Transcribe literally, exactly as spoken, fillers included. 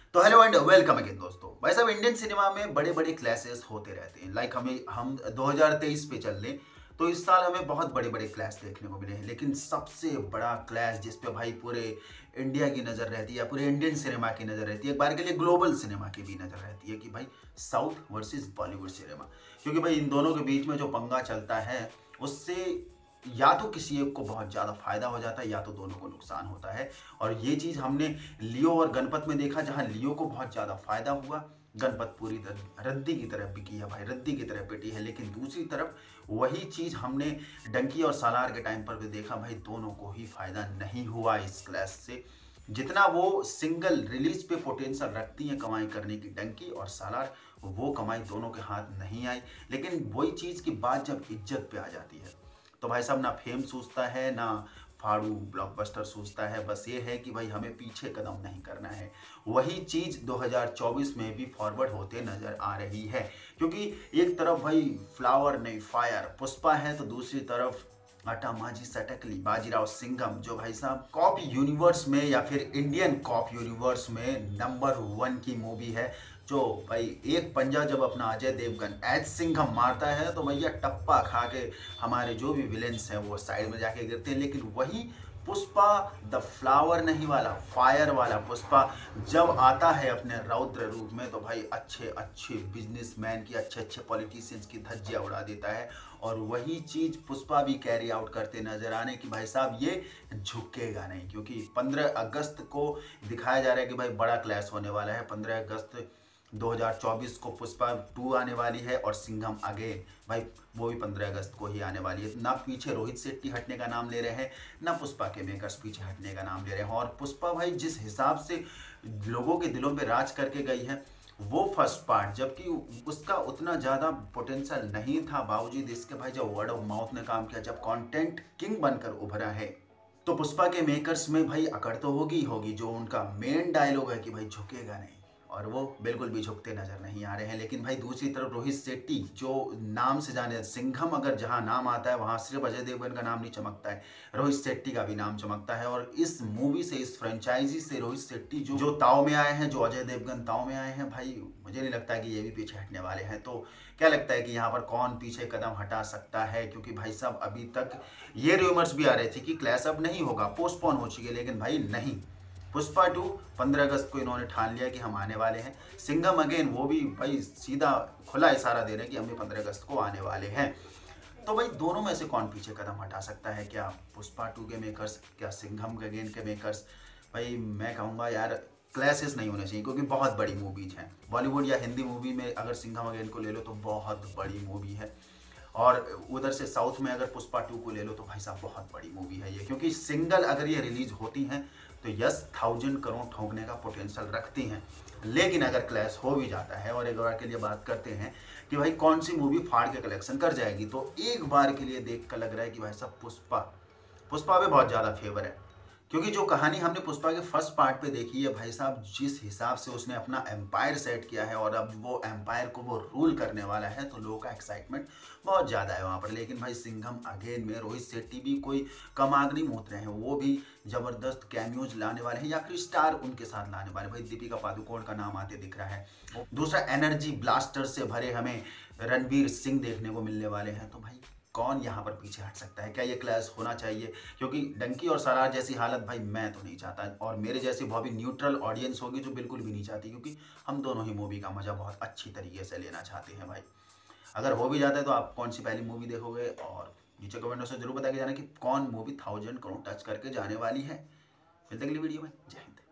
तो hello and welcome again दोस्तों। भाई साहब, इंडियन सिनेमा में बड़े बड़े क्लैशेस होते रहते हैं। लाइक हमें हम दो हज़ार तेईस पे चल लें तो इस साल हमें बहुत बड़े बड़े क्लैश देखने को मिले हैं। लेकिन सबसे बड़ा क्लैश जिस पे भाई पूरे इंडिया की नज़र रहती है या पूरे इंडियन सिनेमा की नज़र रहती है, एक बार के लिए ग्लोबल सिनेमा की भी नज़र रहती है कि भाई साउथ वर्सेस बॉलीवुड सिनेमा। क्योंकि भाई इन दोनों के बीच में जो पंगा चलता है उससे या तो किसी एक को बहुत ज़्यादा फायदा हो जाता है या तो दोनों को नुकसान होता है। और ये चीज़ हमने लियो और गणपत में देखा, जहाँ लियो को बहुत ज़्यादा फायदा हुआ, गणपत पूरी तरह रद्दी की तरह बिकी है भाई, रद्दी की तरह पिटी है। लेकिन दूसरी तरफ वही चीज़ हमने डंकी और सालार के टाइम पर भी देखा, भाई दोनों को ही फायदा नहीं हुआ इस क्लैश से। जितना वो सिंगल रिलीज पे पोटेंशियल रखती हैं कमाई करने की डंकी और सालार, वो कमाई दोनों के हाथ नहीं आई। लेकिन वही चीज़ की बात जब इज्जत पे आ जाती है तो भाई साहब ना फेम सूझता है ना फाड़ू ब्लॉकबस्टर सूझता है। बस ये है कि भाई हमें पीछे कदम नहीं करना है। वही चीज़ दो हज़ार चौबीस में भी फॉरवर्ड होते नजर आ रही है। क्योंकि एक तरफ भाई फ्लावर नहीं फायर पुष्पा है, तो दूसरी तरफ आटा माजी सटकली बाजीराव सिंघम, जो भाई साहब कॉप यूनिवर्स में या फिर इंडियन कॉप यूनिवर्स में नंबर वन की मूवी है। जो भाई एक पंजा जब अपना अजय देवगन एज सिंघम मारता है तो भैया टप्पा खा के हमारे जो भी विलेंस हैं वो साइड में जाके गिरते हैं। लेकिन वही पुष्पा द फ्लावर नहीं वाला फायर वाला पुष्पा जब आता है अपने रौद्र रूप में तो भाई अच्छे अच्छे बिजनेसमैन की, अच्छे अच्छे पॉलिटिशियंस की धज्जियां उड़ा देता है। और वही चीज़ पुष्पा भी कैरी आउट करते नजर आने की भाई साहब ये झुकेगा नहीं। क्योंकि पंद्रह अगस्त को दिखाया जा रहा है कि भाई बड़ा क्लैश होने वाला है। पंद्रह अगस्त दो हज़ार चौबीस को पुष्पा टू आने वाली है और सिंघम अगेन भाई वो भी पंद्रह अगस्त को ही आने वाली है। ना पीछे रोहित शेट्टी हटने का नाम ले रहे हैं, ना पुष्पा के मेकर्स पीछे हटने का नाम ले रहे हैं। और पुष्पा भाई जिस हिसाब से लोगों के दिलों पे राज करके गई है, वो फर्स्ट पार्ट जबकि उसका उतना ज़्यादा पोटेंशियल नहीं था, बावजूद इसके भाई जब वर्ड ऑफ माउथ ने काम किया, जब कंटेंट किंग बनकर उभरा है, तो पुष्पा के मेकर्स में भाई अकड़ तो होगी होगी। जो उनका मेन डायलॉग है कि भाई झुकेगा नहीं, और वो बिल्कुल भी झुकते नजर नहीं आ रहे हैं। लेकिन भाई दूसरी तरफ रोहित शेट्टी जो नाम से जाने, सिंघम अगर जहां नाम आता है वहां सिर्फ अजय देवगन का नाम नहीं चमकता है, रोहित शेट्टी का भी नाम चमकता है। और इस मूवी से, इस फ्रेंचाइजी से रोहित शेट्टी जो जो ताव में आए हैं, जो अजय देवगन ताव में आए हैं, भाई मुझे नहीं लगता कि ये भी पीछे हटने वाले हैं। तो क्या लगता है कि यहाँ पर कौन पीछे कदम हटा सकता है? क्योंकि भाई साहब अभी तक ये रूमर्स भी आ रहे थे कि क्लैश अब नहीं होगा, पोस्टपोन हो चुकी है। लेकिन भाई नहीं, पुष्पा टू पंद्रह अगस्त को इन्होंने ठान लिया कि हम आने वाले हैं। सिंघम अगेन वो भी भाई सीधा खुला इशारा दे रहे हैं कि हम भी पंद्रह अगस्त को आने वाले हैं। तो भाई दोनों में से कौन पीछे कदम हटा सकता है? क्या पुष्पा टू के मेकर्स, क्या सिंघम के अगेन के मेकर्स? भाई मैं कहूँगा यार क्लैशेस नहीं होने चाहिए, क्योंकि बहुत बड़ी मूवीज हैं। बॉलीवुड या हिंदी मूवी में अगर सिंघम अगेन को ले लो तो बहुत बड़ी मूवी है, और उधर से साउथ में अगर पुष्पा टू को ले लो तो भाई साहब बहुत बड़ी मूवी है ये। क्योंकि सिंगल अगर ये रिलीज होती हैं तो यस थाउजेंड करोड़ ठोकने का पोटेंशियल रखती हैं। लेकिन अगर क्लैश हो भी जाता है, और एक बार के लिए बात करते हैं कि भाई कौन सी मूवी फाड़ के कलेक्शन कर जाएगी, तो एक बार के लिए देख कर लग रहा है कि भाई साहब पुष्पा पुष्पा पे बहुत ज़्यादा फेवर है। क्योंकि जो कहानी हमने पुष्पा के फर्स्ट पार्ट पे देखी है भाई साहब, जिस हिसाब से उसने अपना एम्पायर सेट किया है और अब वो एम्पायर को वो रूल करने वाला है, तो लोगों का एक्साइटमेंट बहुत ज़्यादा है वहाँ पर। लेकिन भाई सिंघम अगेन में रोहित शेट्टी भी कोई कम आग नहीं मूत रहे हैं, वो भी ज़बरदस्त कैमियोज लाने वाले हैं या फिर स्टार उनके साथ लाने वाले। भाई दीपिका पादुकोण का नाम आते दिख रहा है। दूसरा एनर्जी ब्लास्टर से भरे हमें रणवीर सिंह देखने को मिलने वाले हैं। तो भाई कौन यहाँ पर पीछे हट सकता है? क्या ये क्लैश होना चाहिए? क्योंकि डंकी और सरार जैसी हालत भाई मैं तो नहीं चाहता, और मेरे जैसी भाभी न्यूट्रल ऑडियंस होगी जो बिल्कुल भी नहीं चाहती, क्योंकि हम दोनों ही मूवी का मजा बहुत अच्छी तरीके से लेना चाहते हैं भाई। अगर हो भी जाता है तो आप कौन सी पहली मूवी देखोगे? और नीचे कमेंटों से जरूर बता के जाना कि कौन मूवी थाउजेंड करोड़ टच करके जाने वाली है। मिलते अगली वीडियो में। जय हिंद।